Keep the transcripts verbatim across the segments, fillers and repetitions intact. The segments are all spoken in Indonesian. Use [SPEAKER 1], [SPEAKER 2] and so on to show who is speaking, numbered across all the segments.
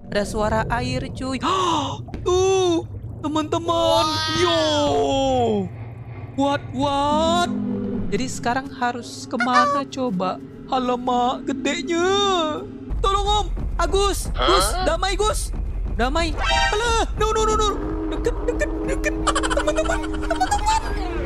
[SPEAKER 1] Ada suara air cuy. Tuh, teman-teman. Yo. What, what? Jadi sekarang harus kemana coba? Alamak, gedenya. Tolong om. Agus. Gus, damai Gus. Damai. Alah, no, no, no, no. Deket, deket, deket. Teman-teman, teman-teman.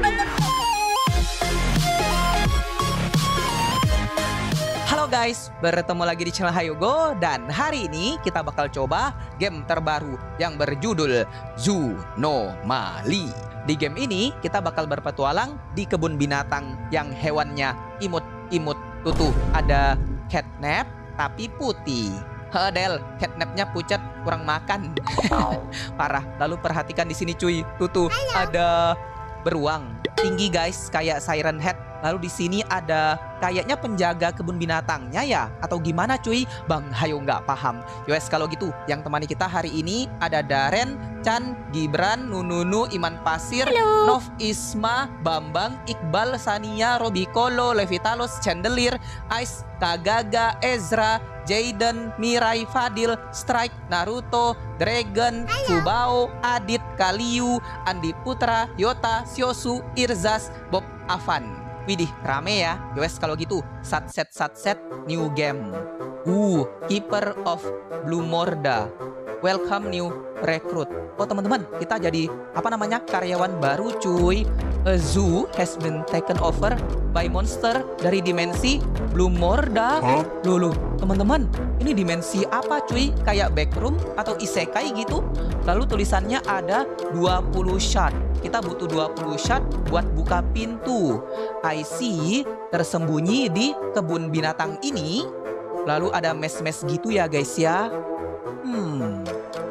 [SPEAKER 1] Halo guys, bertemu lagi di channel Hayogo. Dan hari ini kita bakal coba game terbaru yang berjudul Zunomali. Di game ini kita bakal berpetualang di kebun binatang yang hewannya imut-imut. Tuh tuh, ada catnap tapi putih. Hedel, catnapnya pucat, kurang makan. Parah. Lalu perhatikan di sini cuy. Tuh tuh, ada beruang tinggi guys, kayak siren head. Lalu di sini ada kayaknya penjaga kebun binatangnya ya, atau gimana cuy? Bang Hayo nggak paham. Yowes kalau gitu, yang temani kita hari ini ada Daren, Chan, Gibran, Nununu, Iman Pasir,
[SPEAKER 2] Halo.
[SPEAKER 1] Nov, Isma, Bambang, Iqbal, Sania, Robicolo, Levitalos, Chandelier, Ice, Kagaga, Ezra, Jaden, Mirai, Fadil, Strike, Naruto, Dragon, Fubao, Adit, Kaliu, Andi Putra, Yota, Siosu, Irzas, Bob, Avan. Widih, rame ya. Yowes kalau gitu, satset satset new game. Uh, Keeper of Blue Morda. Welcome new recruit. Oh teman-teman, kita jadi apa namanya karyawan baru cuy. A zoo has been taken over by monster dari dimensi Blue Morda.
[SPEAKER 3] Huh?
[SPEAKER 1] Loh, loh, teman-teman, ini dimensi apa cuy? Kayak backroom atau isekai gitu. Lalu tulisannya ada dua puluh shot. Kita butuh dua puluh shot buat buka pintu. I see, tersembunyi di kebun binatang ini. Lalu ada mes-mes gitu ya guys ya. Hmm.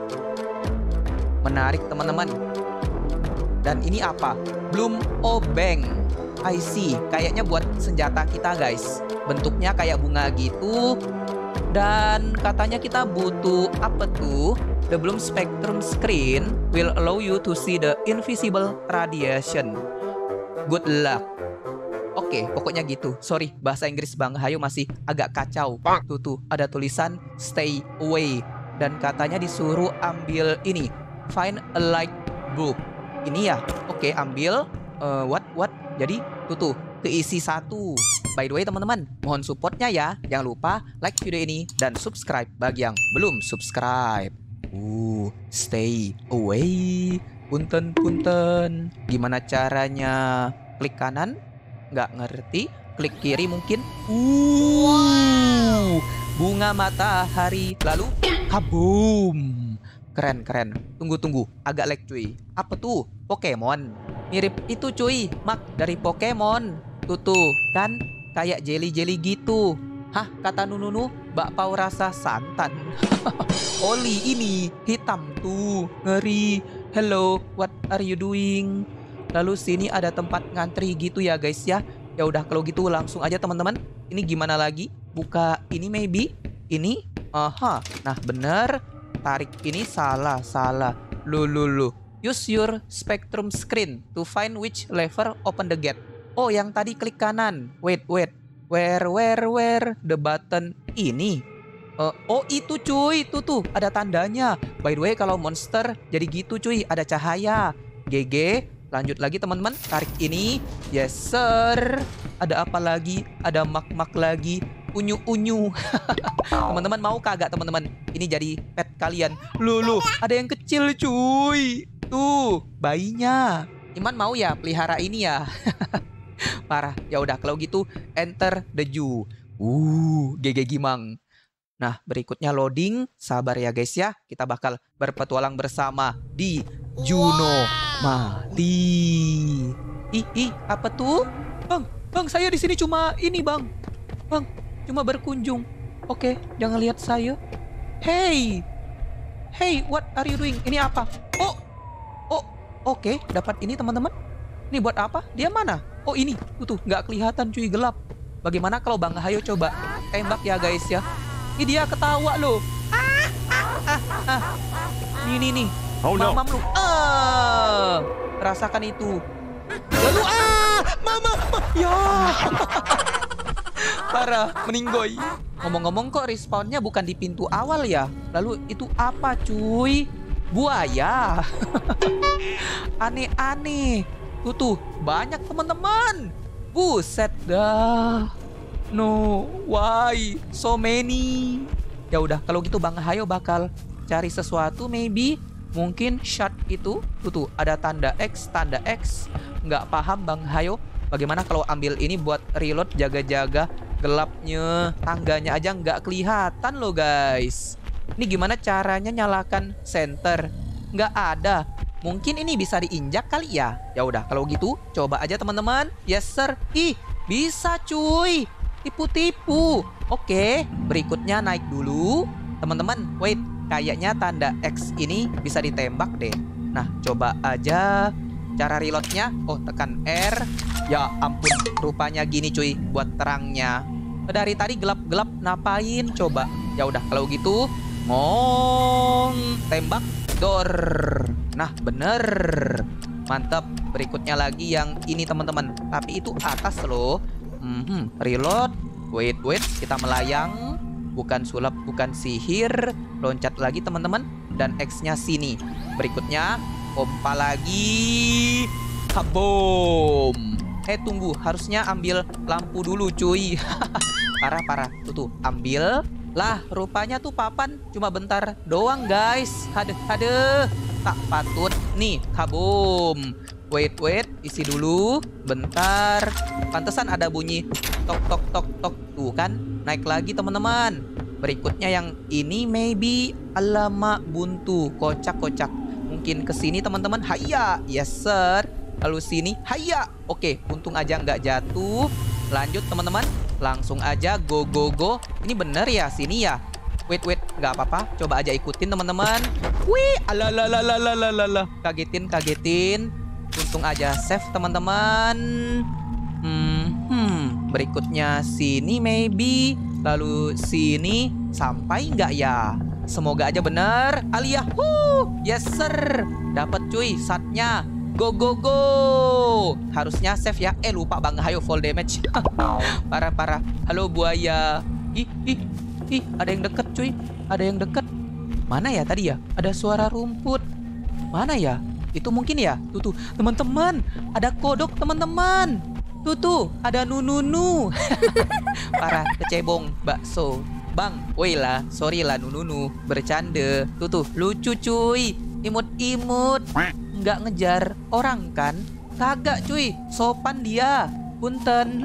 [SPEAKER 1] Menarik teman-teman. Dan ini apa? Bloom Obeng. I see, kayaknya buat senjata kita guys. Bentuknya kayak bunga gitu. Dan katanya kita butuh apa tuh? The Bloom Spectrum Screen will allow you to see the invisible radiation. Good luck. Oke, pokoknya gitu. Sorry, bahasa Inggris Bang Hayo masih agak kacau. Tuh tuh, ada tulisan stay away. Dan katanya disuruh ambil ini. Find a light bulb. Ini ya. Oke, ambil. Uh, what? What? Jadi, tuh tuh, keisi satu. By the way teman-teman, mohon supportnya ya. Jangan lupa like video ini dan subscribe bagi yang belum subscribe. Uh, stay away. Punten, punten. Gimana caranya? Klik kanan? Nggak ngerti. Klik kiri mungkin. Uh, bunga matahari. Lalu, kaboom. Keren, keren. Tunggu, tunggu. Agak lag cuy. Apa tuh? Pokemon. Mirip itu cuy. Mak dari Pokemon. Tuh tuh, kan? Kayak jelly-jelly gitu. Hah, kata Nununu, bakpao rasa santan. Oli ini hitam tuh, ngeri. Hello, what are you doing? Lalu sini ada tempat ngantri gitu ya guys ya. Ya udah kalau gitu langsung aja teman-teman. Ini gimana lagi? Buka ini maybe. Ini, aha. Nah bener. Tarik ini salah, salah. Lu lu lu. Use your spectrum screen to find which lever open the gate. Oh, yang tadi klik kanan. Wait, wait. Where, where, where? The button ini. Uh, oh, itu cuy. Tuh, tuh. Ada tandanya. By the way, kalau monster jadi gitu cuy. Ada cahaya. G G. Lanjut lagi teman-teman. Tarik ini. Yes, sir. Ada apa lagi? Ada mak-mak lagi. Unyu-unyu. Teman-teman mau kagak teman-teman? Ini jadi pet kalian. Loh, loh. Ada yang kecil cuy. Tuh, bayinya. Iman mau ya pelihara ini ya? Parah. Ya udah kalau gitu enter the zoo. Uh, G G Gimang. Nah, berikutnya loading. Sabar ya guys ya. Kita bakal berpetualang bersama di Zunomali. Ih, ih, apa tuh? Bang, Bang, saya di sini cuma ini, Bang. Bang, cuma berkunjung. Oke, jangan lihat saya. Hey. Hey, what are you doing? Ini apa? Oh. Oh, oke, dapat ini teman-teman. Ini buat apa? Dia mana? Oh ini, tuh tuh, nggak kelihatan cuy, gelap. Bagaimana kalau Bang Hayo coba tembak ya guys ya? Ini dia ketawa loh. Ah, ah, ah, ah. Nih nih nih.
[SPEAKER 3] Oh, no.
[SPEAKER 1] Mamam lu. Ah, rasakan itu. Lalu ah, mama, ma ya. Parah, meninggoy. Ngomong-ngomong kok respawnnya bukan di pintu awal ya? Lalu itu apa cuy? Buaya. Aneh-aneh. Tuh tuh, banyak teman-teman. Buset dah. No, why so many? Ya udah, kalau gitu Bang Hayo bakal cari sesuatu maybe. Mungkin shot itu. Tuh tuh, ada tanda X, tanda X. Nggak paham Bang Hayo. Bagaimana kalau ambil ini buat reload, jaga-jaga gelapnya. Tangganya aja nggak kelihatan loh guys. Ini gimana caranya nyalakan center? Nggak ada. Mungkin ini bisa diinjak kali ya. Ya udah, kalau gitu coba aja teman-teman. Yes sir. Ih, bisa cuy. Tipu-tipu. Oke, berikutnya naik dulu. Teman-teman, wait. Kayaknya tanda X ini bisa ditembak deh. Nah, coba aja cara reloadnya. Oh, tekan R. Ya ampun, rupanya gini cuy buat terangnya. Dari tadi gelap-gelap ngapain coba? Ya udah, kalau gitu ngong tembak dor. Nah, bener. Mantap. Berikutnya lagi yang ini teman-teman. Tapi itu atas loh. Hmm, reload. Wait, wait. Kita melayang. Bukan sulap, bukan sihir. Loncat lagi teman-teman. Dan X-nya sini. Berikutnya pompa lagi. Kabom. Eh tunggu, harusnya ambil lampu dulu cuy. Parah-parah. Tuh tuh, ambil. Lah, rupanya tuh papan cuma bentar doang guys. Hadeh, hadeh. Tak patut. Nih, kabum. Wait, wait. Isi dulu. Bentar. Pantesan ada bunyi tok, tok, tok, tok. Tuh kan, naik lagi teman-teman. Berikutnya yang ini maybe. Alamak, buntu. Kocak-kocak. Mungkin kesini teman-teman. Hayya. Yes sir. Lalu sini. Hayya. Oke, untung aja nggak jatuh. Lanjut teman-teman. Langsung aja go go go. Ini bener ya sini ya. Wait wait, nggak apa-apa. Coba aja ikutin teman-teman. Wih, alalalalalalala. Kagetin kagetin. Untung aja save teman-teman. Hmm, hmm. Berikutnya sini maybe. Lalu sini sampai nggak ya? Semoga aja bener. Aliyah, huh, yes sir. Dapat cuy satnya. Go go go. Harusnya save ya. Eh lupa Bang Hayo full damage. Parah-parah. Halo buaya. Ih ih ih, ada yang deket cuy. Ada yang deket. Mana ya tadi ya? Ada suara rumput. Mana ya? Itu mungkin ya. Tuh tuh, teman-teman. Ada kodok teman-teman. Tuh tuh, ada nununu. Parah, kecebong bakso. Bang, woi lah, sorry lah nununu. Bercanda. Tuh tuh, lucu cuy. Imut-imut. Nggak ngejar orang kan? Kagak cuy, sopan dia. Punten.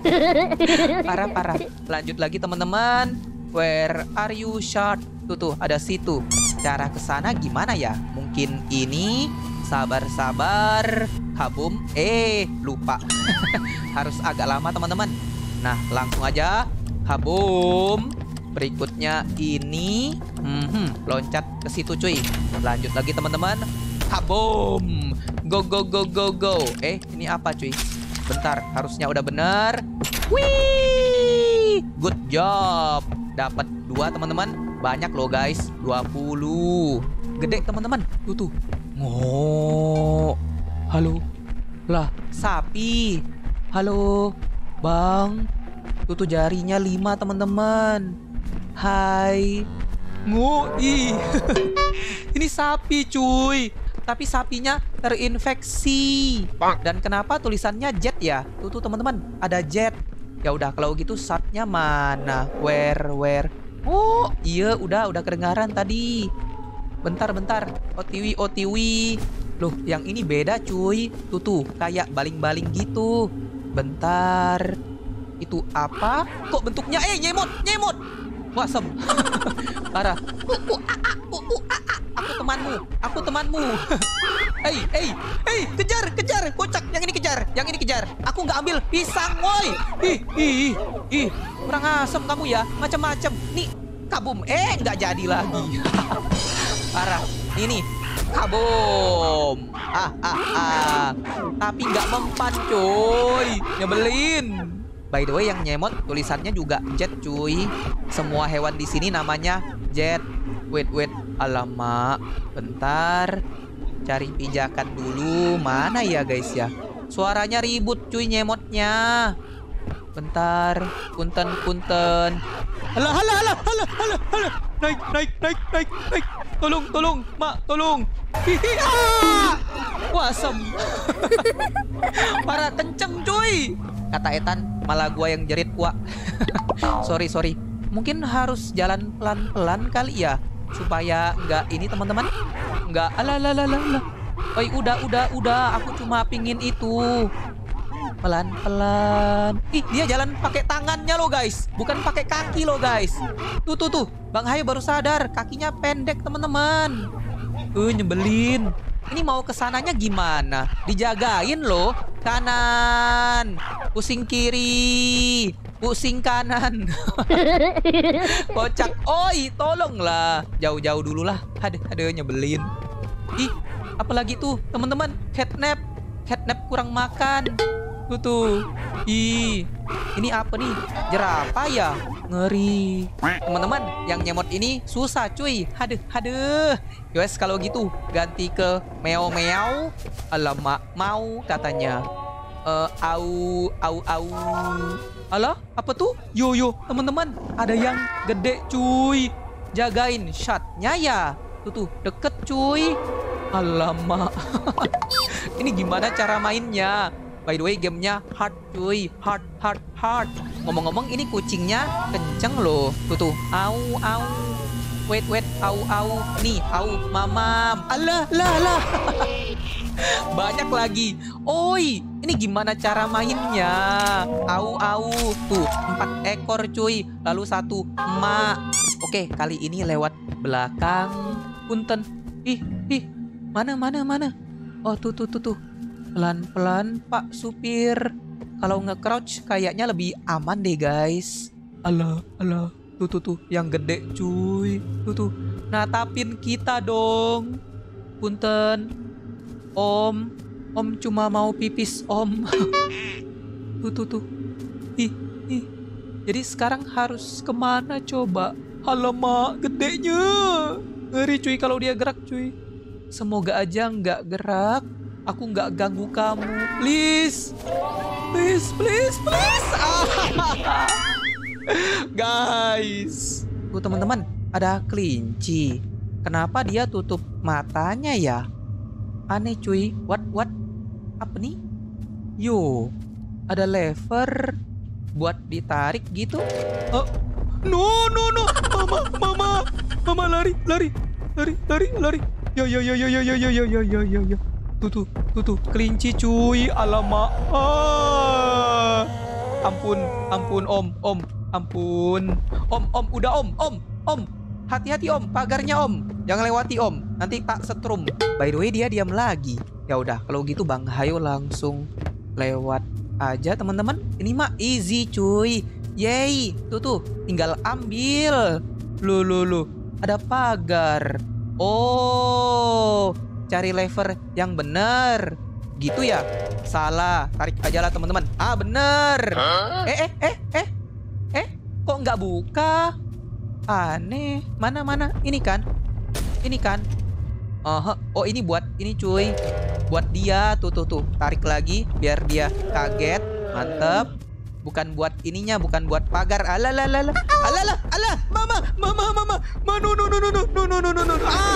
[SPEAKER 1] Parah-parah. Lanjut lagi teman-teman. Where are you shot? Tuh tuh, ada situ. Cara kesana gimana ya? Mungkin ini. Sabar-sabar. Kabum. Eh, lupa. Harus agak lama teman-teman. Nah, langsung aja. Kabum. Berikutnya ini. Hmm, loncat ke situ cuy. Lanjut lagi teman-teman. Kabum. Go go go go go. Eh, ini apa cuy? Bentar, harusnya udah bener. Wih, good job. Dapat dua teman-teman. Banyak loh guys, dua puluh. Gede teman-teman. Tuh tuh. Oh. Halo. Lah, sapi. Halo, Bang. Tuh tuh jarinya lima teman-teman. Hai. Ngui. Ini sapi cuy. Tapi sapinya terinfeksi. Dan kenapa tulisannya jet ya? Tuh tuh teman-teman, ada jet. Ya udah kalau gitu satnya mana? Where where? Oh, iya udah udah kedengaran tadi. Bentar bentar. Otiwi otiwi. Loh, yang ini beda cuy. Tuh tuh, kayak baling-baling gitu. Bentar. Itu apa? Kok bentuknya eh nyemot, nyemot. Wasem. Parah. Uh, uh, ah, ah, uh, uh, ah, ah. Aku temanmu, aku temanmu. Hei, hei, hei, kejar, kejar, kocak. Yang ini kejar, yang ini kejar. Aku nggak ambil pisang, woi. Ih, ih, ih, kurang asem kamu ya, macam-macam. Nih, kabum. Eh, nggak jadi lagi. Parah. Ini, kabum. Ah, ah, ah. Tapi nggak mempan, coy. Nyebelin. By the way, yang nyemot tulisannya juga jet, cuy. Semua hewan di sini namanya jet. Wait, wait. Alamak. Bentar. Cari pijakan dulu. Mana ya, guys ya? Suaranya ribut, cuy, nyemotnya. Bentar. Punten, punten. Alah, alah, alah, alah, alah, alah. Naik, naik, naik, naik, naik. Tolong, tolong, Mak, tolong. Hihi, ah! Wah, asem. Parah kenceng, cuy. Kata Ethan, malah gua yang jerit, Wak. Sorry, sorry. Mungkin harus jalan pelan-pelan kali ya, supaya nggak ini teman-teman. Nggak, alah, alah, alah, alah. Oi, udah, udah, udah. Aku cuma pingin itu. Pelan-pelan. Ih, dia jalan pakai tangannya loh guys, bukan pakai kaki loh guys. Tuh tuh tuh, Bang Hayu baru sadar kakinya pendek teman-teman. Uh, nyebelin. Ini mau kesananya gimana? Dijagain loh. Kanan, pusing kiri, pusing kanan. Kocak. Oi, tolonglah. Jauh-jauh dulu lah. Aduh, aduh nyebelin. Ih, apalagi tuh teman-teman, catnap. Catnap kurang makan. Tuh tuh. Ih, ini apa nih? Jerapah ya? Ngeri. Teman-teman, yang nyemot ini susah cuy. Haduh, haduh. Yowes kalau gitu ganti ke meow-meow. Alamak, mau katanya. Eh, uh, au, au, au. Alah, apa tuh? Yo, yo, teman-teman, ada yang gede cuy. Jagain shotnya ya. Tuh tuh, deket cuy. Alamak. Ini gimana cara mainnya? By the way, gamenya hard cuy. Hard, hard, hard. Ngomong-ngomong, ini kucingnya kenceng loh. Tuh tuh. Au, au. Wait, wait. Au, au. Nih, au, mamam. Alah, lah, lah. Banyak lagi. Oi, ini gimana cara mainnya? Au, au. Tuh, empat ekor cuy. Lalu satu emak. Oke, kali ini lewat belakang. Punten. Ih, ih. Mana, mana, mana? Oh, tuh, tuh, tuh, tuh. Pelan-pelan, Pak Supir. Kalau nge-crouch kayaknya lebih aman deh, guys. Alah, alah. Tuh, tuh, tuh. Yang gede, cuy. Tuh, tuh. Natapin kita dong. Punten. Om. Om cuma mau pipis, Om. Tuh, tuh, tuh. Ih, ih. Jadi sekarang harus kemana coba? Alamak, gedenya. Ngeri, cuy, kalau dia gerak, cuy. Semoga aja nggak gerak. Aku nggak ganggu kamu, please, please, please, please. Ah. Guys, tuh teman-teman, ada kelinci. Kenapa dia tutup matanya ya? Aneh cuy. What, what? Apa nih? Yo, ada lever buat ditarik gitu. Oh, no, no, no, mama, mama, mama lari, lari, lari, lari, lari. Yo, yo, yo, yo, yo, yo, yo, yo, yo, yo, yo. Tuh, tuh, tuh, tuh, kelinci cuy, alamak. Ah. Ampun, ampun, om, om, ampun. Om, om, udah om, om, om. Hati-hati om, pagarnya om. Jangan lewati om, nanti tak setrum. By the way, dia diam lagi. Ya udah, kalau gitu Bang Hayo langsung lewat aja teman-teman. Ini mah easy cuy. Yeay, tuh tuh, tinggal ambil. Lu, lu, lu, ada pagar. Oh, cari lever yang bener. Gitu ya? Salah. Tarik aja lah teman-teman. Ah, bener. Huh? Eh, eh, eh, eh. Eh, kok nggak buka? Aneh. Mana, mana? Ini kan? Ini kan? Uh, oh, ini buat ini cuy. Buat dia. Tuh, tuh, tuh. Tarik lagi biar dia kaget. Mantep. Bukan buat ininya, bukan buat pagar. Alah, alah, alah, alah, alah, alah, mama, mama, mama, mama, no, no, no, no, no, no, no, no, no, ah,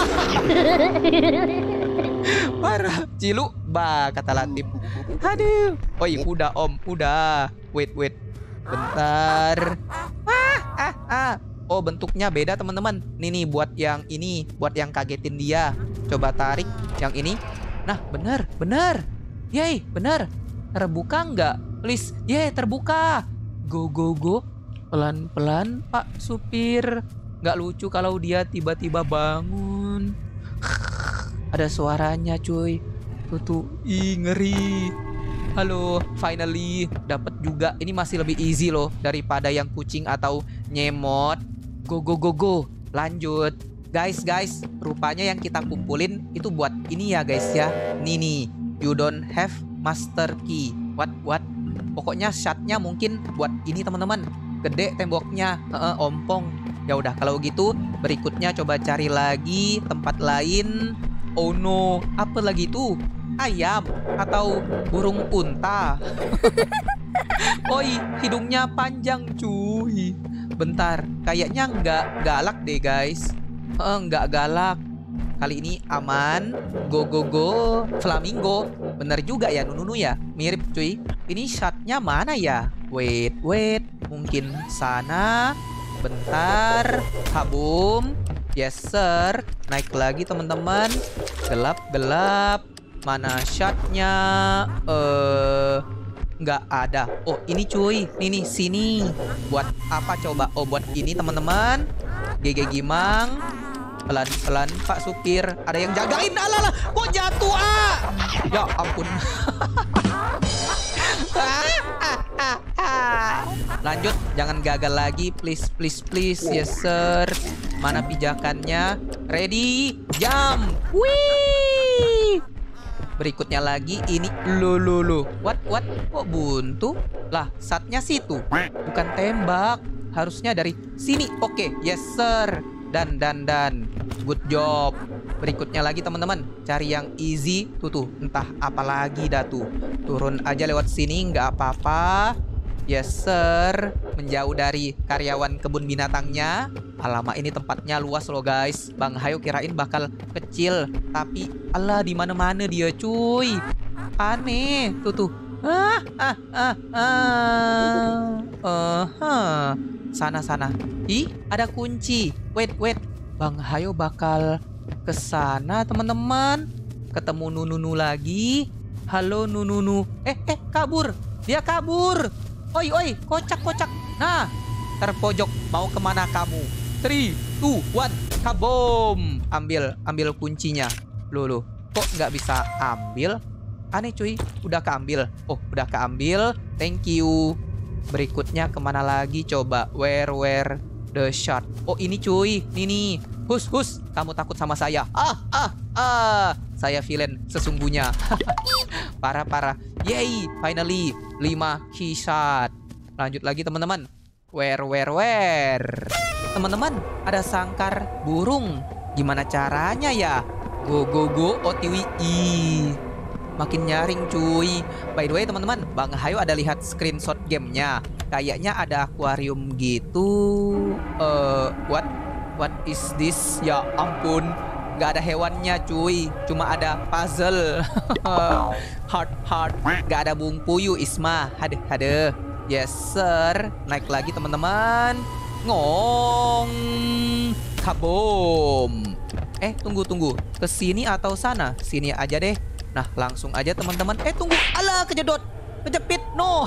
[SPEAKER 1] parah, cilu, bah, kata Latif. Aduh, oh iya, udah om, udah, wait, wait, bentar, ah, ah, ah, oh bentuknya beda teman-teman. Nih nih, buat yang ini, buat yang kagetin dia. Coba tarik yang ini. Nah, bener, bener, yey, bener, terbuka nggak? Please, ye, yeah, terbuka. Go, go, go. Pelan-pelan, Pak Supir. Nggak lucu kalau dia tiba-tiba bangun. Ada suaranya, cuy. Tuh, tuh. Ih, ngeri. Halo, finally. Dapat juga. Ini masih lebih easy loh daripada yang kucing atau nyemot. Go, go, go, go. Lanjut. Guys, guys. Rupanya yang kita kumpulin itu buat ini ya, guys ya. Nih, nih. You don't have master key. What, what? Pokoknya shotnya mungkin buat ini teman-teman. Gede temboknya, Heeh, ompong. Ya udah kalau gitu berikutnya coba cari lagi tempat lain. Oh no, apa lagi tuh? Ayam atau burung unta? Oi, hidungnya panjang cuy. bentar. Kayaknya nggak galak deh guys. Eh, nggak galak. Kali ini aman. Go go go. Flamingo. Bener juga ya Nununu ya. Mirip cuy. Ini shotnya mana ya? Wait wait. Mungkin sana. Bentar. Kabum. Yes sir. Naik lagi teman-teman. Gelap gelap. Mana shotnya? Eh nggak ada. Oh ini cuy. Nih nih sini. Buat apa coba? Oh buat ini teman-teman. G G Gimang. Pelan-pelan Pak Supir. Ada yang jagain. Alah lah. Kok jatuh ah? Ya ampun. Lanjut. Jangan gagal lagi. Please please please. Yes sir. Mana pijakannya? Ready. Jump. Wih. Berikutnya lagi ini lo lo lo. What what? Kok buntu? Lah, satnya situ. Bukan tembak. Harusnya dari sini. Oke, yes sir. Dan dan dan. Good job. Berikutnya lagi teman-teman. Cari yang easy. Tuh tuh. Entah apa lagi dah tuh. Turun aja lewat sini. Nggak apa-apa. Yes sir. Menjauh dari karyawan kebun binatangnya. Alamak ini tempatnya luas loh guys. Bang Hayo kirain bakal kecil. Tapi alah di mana-mana dia cuy. Aneh. Tuh tuh. Ah ah ah ah. Uh, huh. Sana sana. Ih ada kunci. Wait wait. Bang Hayo bakal ke sana teman-teman. Ketemu Nununu lagi. Halo Nununu. Eh eh kabur. Dia kabur. Oi oi kocak kocak. Nah terpojok. Mau kemana kamu? Three two one. Kabom. Ambil ambil kuncinya. Loh loh. Kok nggak bisa ambil? Aneh cuy. Udah keambil. Oh udah keambil. Thank you. Berikutnya kemana lagi coba? Where where the shot? Oh ini cuy. Nih nih. Hus hus. Kamu takut sama saya? Ah ah ah. Saya villain sesungguhnya. Parah parah. Yay. Finally. lima key shot. Lanjut lagi teman-teman. Where where where? Teman-teman ada sangkar burung. Gimana caranya ya? Go go go. O T W I. Makin nyaring cuy. By the way teman-teman, Bang Hayo ada lihat screenshot gamenya. Kayaknya ada akuarium gitu. Eh, uh, what? What is this? Ya ampun, gak ada hewannya cuy. Cuma ada puzzle. Heart heart. Gak ada bung puyuh Isma. Hadeh hadeh. Yes sir. Naik lagi teman-teman. Ngong. Kabom. Eh tunggu tunggu. Kesini atau sana? Sini aja deh. Nah langsung aja teman-teman. Eh tunggu. Alah kejedot. Kejepit. No.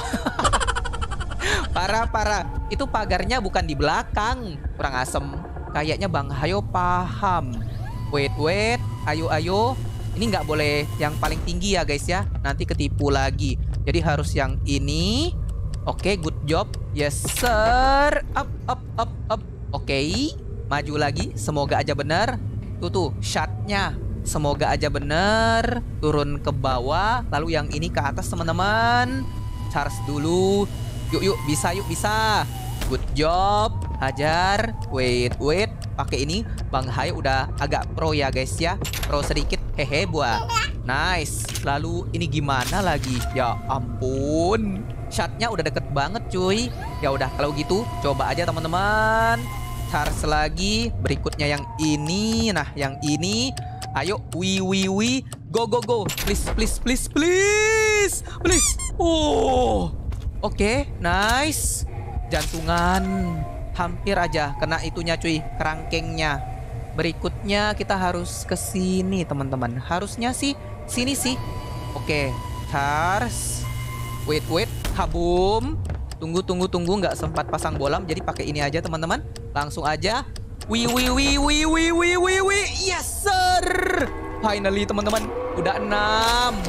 [SPEAKER 1] Parah parah. Itu pagarnya bukan di belakang. Kurang asem. Kayaknya Bang Hayo paham. Wait wait. Ayo ayo. Ini nggak boleh yang paling tinggi ya guys ya. Nanti ketipu lagi. Jadi harus yang ini. Oke, okay, good job. Yes sir. Up up up up. Oke. Okay. Maju lagi. Semoga aja benar. Tuh tuh shotnya. Semoga aja bener. Turun ke bawah. Lalu yang ini ke atas teman-teman. Charge dulu. Yuk yuk bisa yuk bisa. Good job. Hajar. Wait wait. Pakai ini. Bang Hayo udah agak pro ya guys ya. Pro sedikit. Hehe buah. Nice. Lalu ini gimana lagi? Ya ampun. Shotnya udah deket banget cuy. Ya udah kalau gitu coba aja teman-teman. Charge lagi. Berikutnya yang ini. Nah yang ini. Ayo, wi wi wi, go go go, please please please please, please. Oh, oke, okay, nice. Jantungan, hampir aja kena itunya cuy, kerangkengnya. Berikutnya kita harus ke sini teman-teman. Harusnya sih sini sih. Oke, okay, charge. Wait wait, kabum. Tunggu tunggu tunggu, nggak sempat pasang bolam, jadi pakai ini aja teman-teman. Langsung aja. Wih wih wih wih wih wih wih wih. Yes sir. Finally teman-teman. Udah enam.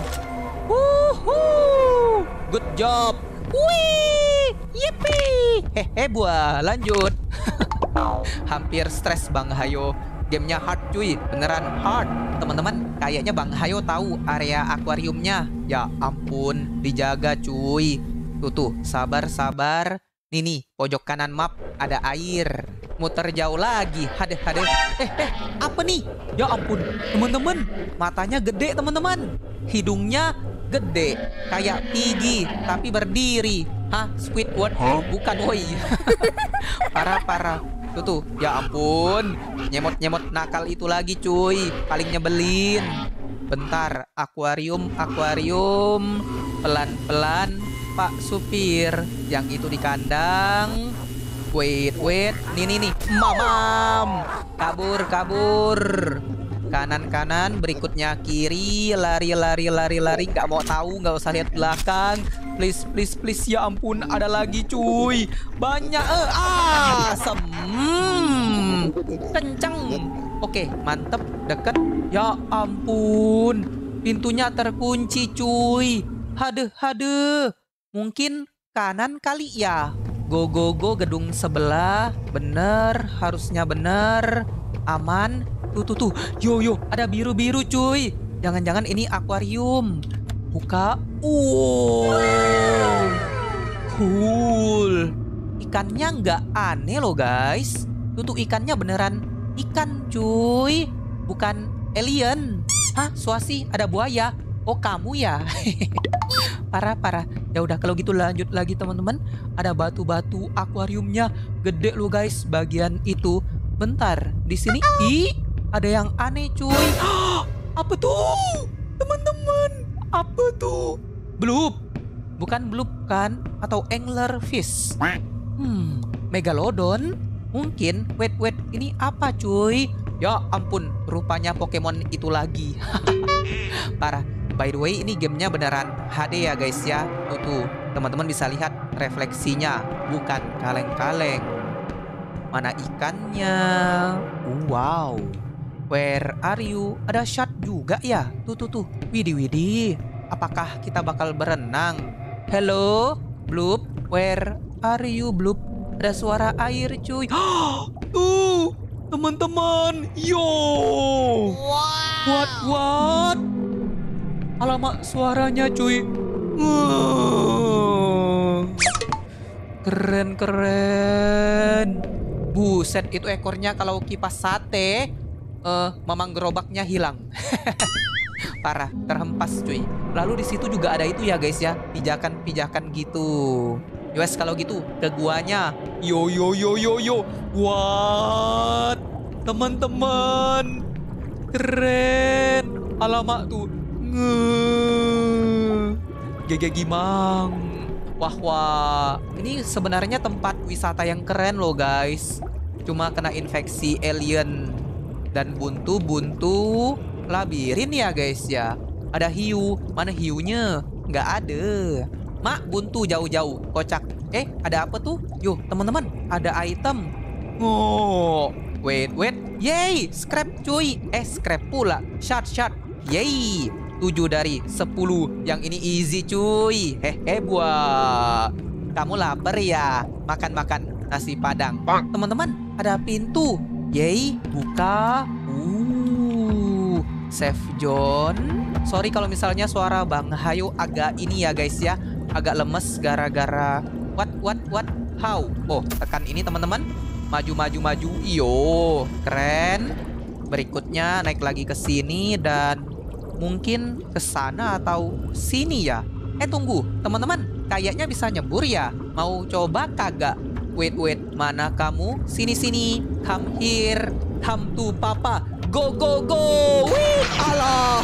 [SPEAKER 1] Wuhuu. Good job. Wih. Yippee. Hehe buah. Lanjut. Hampir stres Bang Hayo. Gamenya hard cuy. Beneran hard. Teman-teman kayaknya Bang Hayo tahu area akuariumnya. Ya ampun. Dijaga cuy. Tuh tuh. Sabar sabar. Nih nih. Pojok kanan map. Ada air. Muter jauh lagi. Hadeh hadeh. Eh eh apa nih? Ya ampun teman-teman. Matanya gede teman-teman. Hidungnya gede. Kayak pigi tapi berdiri. Hah, Squidward? Bukan, woi. Parah-parah. Tuh tuh, ya ampun. Nyemot-nyemot nakal itu lagi cuy. Paling nyebelin. Bentar, akuarium, akuarium. Pelan-pelan, Pak Supir. Yang itu di kandang. Wait, wait. Nih, nih, nih. Mamam. Kabur, kabur. Kanan-kanan, berikutnya kiri. Lari, lari, lari, lari. Nggak mau tahu, nggak usah lihat belakang. Please, please, please. Ya ampun, ada lagi cuy. Banyak. Eh, ah, sem. Kenceng. Oke, mantep. Deket. Ya ampun. Pintunya terkunci cuy. Hadeh, hadeh. Mungkin kanan kali ya. Go, go, go. Gedung sebelah. Bener. Harusnya bener. Aman. Tuh, tuh, tuh. Yo, yo. Ada biru-biru cuy. Jangan-jangan ini akuarium. Buka. Wow. Cool. Ikannya nggak aneh loh guys. Tuh, tuh ikannya beneran ikan cuy. Bukan alien. Hah, Swasi ada buaya. Oh kamu ya. Parah-parah. Ya udah kalau gitu lanjut lagi teman-teman. Ada batu-batu akuariumnya gede loh guys. Bagian itu. Bentar. Di sini. Ih, ada yang aneh cuy. Apa tuh? Teman-teman. Apa tuh? Bloop. Bukan bloop kan? Atau anglerfish. Hmm, megalodon? Mungkin. Wait, wait. Ini apa cuy? Ya ampun. Rupanya Pokemon itu lagi. Parah. By the way, ini gamenya beneran H D ya guys ya. Tuh, tuh. Teman-teman bisa lihat refleksinya. Bukan kaleng-kaleng. Mana ikannya? Wow. Where are you? Ada shot juga ya? Tuh, tuh, tuh. Widih, widih. Apakah kita bakal berenang? Hello? Bloop? Where are you, Bloop? Ada suara air cuy. Tuh. Teman-teman. Yo. What, what? Alamak suaranya cuy. Keren, keren. Buset, itu ekornya kalau kipas sate, uh, mamang gerobaknya hilang. Parah, terhempas cuy. Lalu di situ juga ada itu ya guys ya, pijakan-pijakan gitu. Yowes kalau gitu ke guanya. Yo yo yo yo yo. What? Teman-teman. Keren. Alamak tuh. Gege gimang. Wah wah. Ini sebenarnya tempat wisata yang keren loh guys. Cuma kena infeksi alien. Dan buntu-buntu labirin ya guys ya. Ada hiu. Mana hiunya? Nggak ada. Mak, buntu jauh-jauh. Kocak. Eh, ada apa tuh? Yuk, teman-teman. Ada item. Oh, wait, wait. Yay, scrap cuy. Eh, scrap pula. Shot, shot. Yay. tujuh dari sepuluh. Yang ini easy cuy. Hehe, buah. Kamu lapar ya? Makan-makan nasi padang. Teman-teman, ada pintu. Yay, buka. Uh, Save John. Sorry kalau misalnya suara Bang Hayo agak ini ya guys ya. Agak lemes gara-gara what what what how. Oh, tekan ini teman-teman. Maju maju maju. Iyo, keren. Berikutnya naik lagi ke sini dan mungkin ke sana atau sini ya. Eh tunggu, teman-teman. Kayaknya bisa nyebur ya. Mau coba kagak? Wait wait, mana kamu? Sini sini. Come here. Come to papa. Go go go. Wih, alah.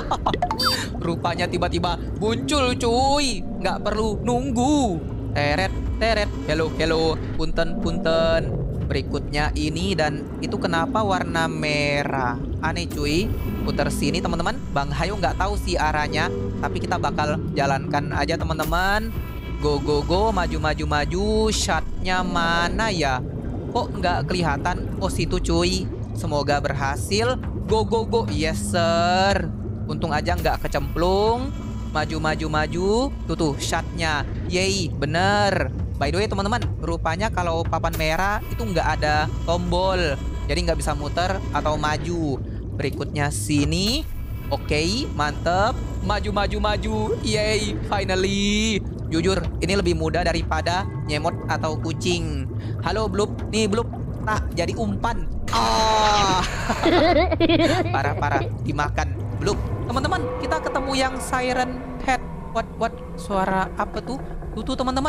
[SPEAKER 1] Rupanya tiba-tiba muncul cuy. Nggak perlu nunggu. Teret teret. Hello hello. Punten punten. Berikutnya ini dan itu kenapa warna merah? Aneh cuy. Putar sini teman-teman. Bang Hayo nggak tahu sih arahnya. Tapi kita bakal jalankan aja teman-teman. Go go go. Maju maju maju. Shotnya mana ya? Kok nggak kelihatan? Oh situ cuy. Semoga berhasil. Go go go. Yes sir. Untung aja nggak kecemplung. Maju maju maju. Tuh tuh shotnya. Yeay bener. By the way teman-teman, rupanya kalau papan merah itu nggak ada tombol. Jadi nggak bisa muter atau maju. Berikutnya sini. Oke, mantep. Maju maju maju. Yeay, finally. Jujur, ini lebih mudah daripada nyemot atau kucing. Halo Bloop, nih Bloop. Tak jadi umpan. Ah. Parah-parah dimakan. Bloop. Teman-teman, kita ketemu yang Siren Head. What what? Suara apa tuh? Tuh tuh teman-teman.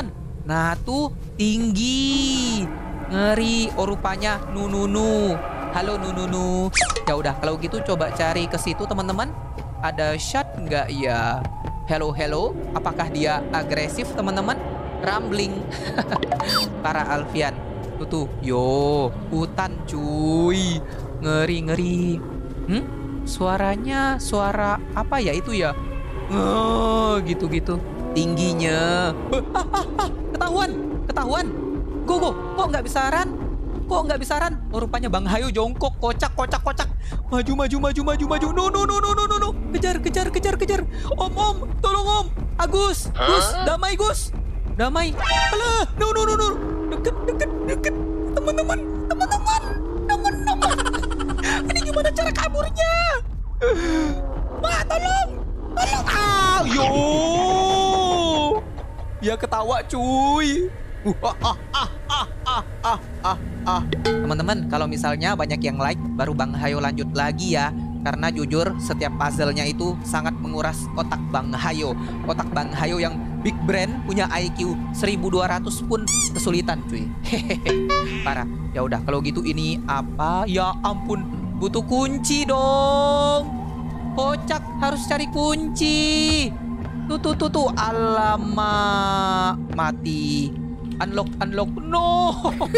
[SPEAKER 1] Nah tuh tinggi. Ngeri. Oh rupanya Nununu. Halo Nununu. Ya udah kalau gitu coba cari ke situ teman-teman. Ada shot nggak ya? Hello hello. Apakah dia agresif teman-teman? Rambling. Para Alfian. Tuh tuh. Yo hutan cuy. Ngeri ngeri. Hmm? Suaranya suara apa ya itu ya? Oh, gitu-gitu. Tingginya. Ah, ah, ah, ketahuan, ketahuan. Go, go. Kok nggak bisa run? Kok nggak bisa run? Oh, rupanya Bang Hayo jongkok, kocak, kocak, kocak. Maju, maju, maju, maju, maju. No, no, no, no, no, no, no. Kejar, kejar, kejar, kejar. Om, om, tolong om. Agus, Gus, damai Gus. Damai. Alah, no, no, no, no. Deket, deket, deket. Teman-teman, teman-teman, teman-teman. Ini gimana cara kaburnya? Wah, tolong. Tolong. Ah, yo. Ya ketawa cuy. Teman-teman, kalau misalnya banyak yang like, baru Bang Hayo lanjut lagi ya. Karena jujur, setiap puzzle-nya itu sangat menguras otak Bang Hayo. Otak Bang Hayo yang big brain, punya I Q seribu dua ratus pun kesulitan cuy. Hehehe, parah. Ya udah, kalau gitu ini apa? Ya ampun, butuh kunci dong. Kocak, harus cari kunci. Tuh, tuh, tuh, tuh. Alamak, mati. Unlock, unlock. No.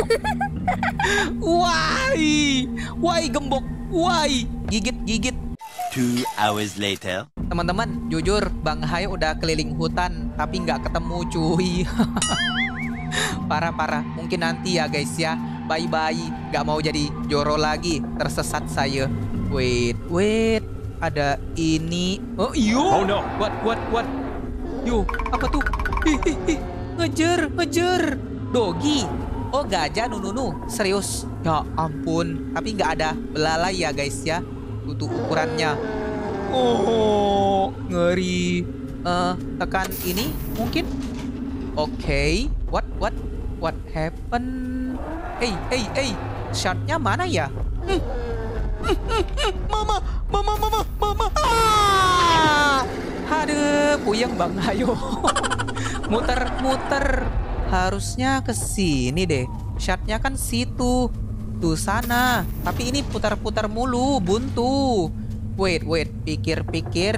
[SPEAKER 1] Why? Why gembok? Why? Gigit, gigit.
[SPEAKER 2] Two hours later.
[SPEAKER 1] Teman-teman, jujur Bang Hayo udah keliling hutan tapi nggak ketemu cuy. Parah-parah. Mungkin nanti ya guys ya. Bye-bye. Nggak mau jadi Joro lagi. Tersesat saya. Wait, wait. Ada ini. Oh, yo.
[SPEAKER 2] Oh no.
[SPEAKER 1] What, what, what? Yo, apa tuh? Ih, ih, ih. Ngejer, ngejer. Dogi. Oh, gajah Nununu. Serius. Ya ampun. Tapi nggak ada belalai ya guys ya. Tuh ukurannya. Oh, ngeri. Uh, tekan ini mungkin. Oke. Okay. What, what, what happened? Hey, hey, hey. Shotnya mana ya? Hmm. Mama, mama, mama, mama. Ah! Aduh, puyeng Bang Hayo. Muter-muter. Harusnya ke sini deh. Shotnya kan situ. Tuh sana. Tapi ini putar-putar mulu, buntu. Wait, wait. Pikir-pikir.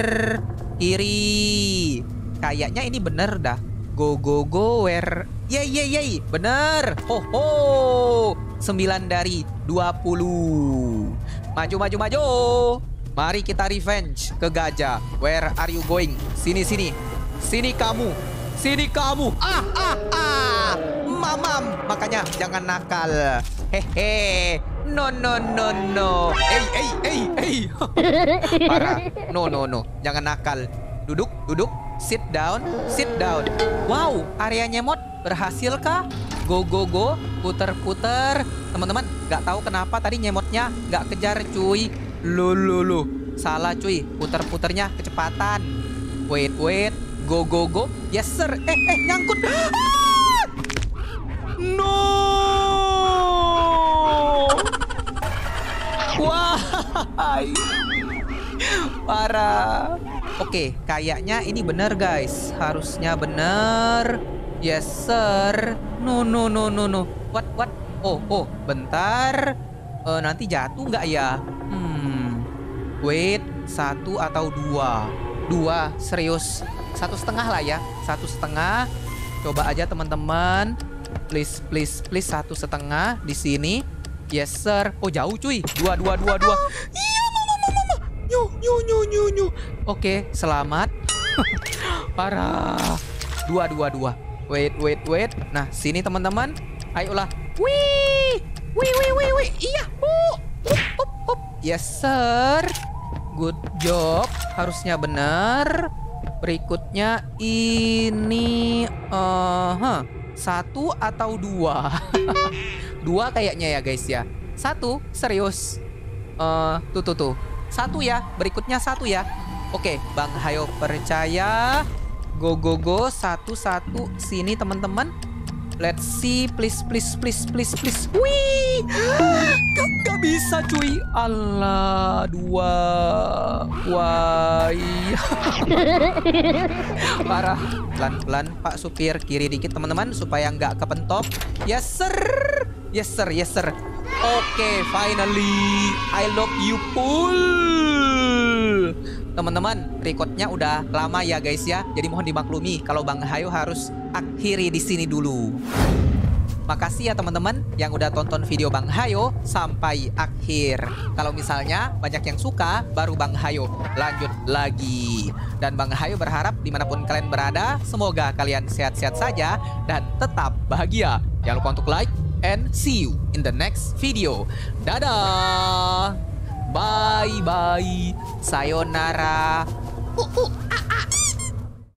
[SPEAKER 1] Kiri. Kayaknya ini bener dah. Go, go, go. Where? Yey, yey, yey. Bener. Ho, ho. sembilan dari dua puluh. Maju, maju, maju. Mari kita revenge ke gajah. Where are you going? Sini, sini. Sini kamu. Sini kamu. Ah, ah, ah. Mamam. Makanya jangan nakal. Hehe. No, no, no, no. Hey, hey, hey, hey. Parah. No, no, no. Jangan nakal. Duduk, duduk. Sit down, sit down. Wow, area nyemot berhasil kah? Go, go, go. Puter-puter. Teman-teman, nggak tahu kenapa tadi nyemotnya nggak kejar cuy. Loh, loh, loh. Salah cuy. Puter-puternya kecepatan. Wait, wait. Go, go, go. Yes, sir. Eh, eh, nyangkut. Ah! No. Wah. Parah. Oke, kayaknya ini bener guys. Harusnya bener. Yes, sir. No, no, no, no, no. What, what? Oh, oh, bentar. Uh, nanti jatuh nggak ya? Hmm. Wait, satu atau dua? Dua, serius. Satu setengah lah ya. Satu setengah. Coba aja teman-teman. Please, please, please satu setengah di sini. Yes, sir. Oh, jauh cuy. Dua, dua, dua, dua. Iya, mama, mama, mama. Nyu, nyu, nyu, nyu, nyu. Oke, selamat. Parah. Dua, dua, dua. Wait, wait, wait. Nah, sini teman-teman. Ayolah. Wih, wih, wih, wih, wih. Iya. Uh, up, up, up. Yes, sir. Good job. Harusnya benar. Berikutnya ini uh, huh. Satu atau dua? Dua kayaknya ya guys ya. Satu, serius. Uh, tuh, tuh, tuh. Satu ya. Berikutnya satu ya. Oke, Bang Hayo percaya. Go, go, go. Satu, satu. Sini teman-teman. Let's see, please, please, please, please, please. Wih, gak, gak bisa cuy. Allah, dua. Wah, parah. Pelan-pelan, Pak Supir, kiri dikit teman-teman supaya nggak kepentok. Yes sir, yes sir, yes sir. Oke, finally, I love you full. Teman-teman, recordnya udah lama ya guys ya. Jadi mohon dimaklumi kalau Bang Hayo harus akhiri di sini dulu. Makasih ya teman-teman yang udah tonton video Bang Hayo sampai akhir. Kalau misalnya banyak yang suka, baru Bang Hayo lanjut lagi. Dan Bang Hayo berharap dimanapun kalian berada, semoga kalian sehat-sehat saja dan tetap bahagia. Jangan lupa untuk like and see you in the next video. Dadah. Bye bye. Sayonara. Uh, uh, ah.